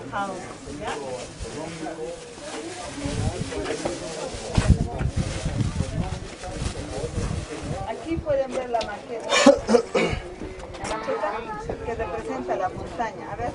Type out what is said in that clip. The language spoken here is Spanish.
trabajado, ¿ya? Aquí pueden ver la maqueta. La maqueta que representa la montaña. A ver,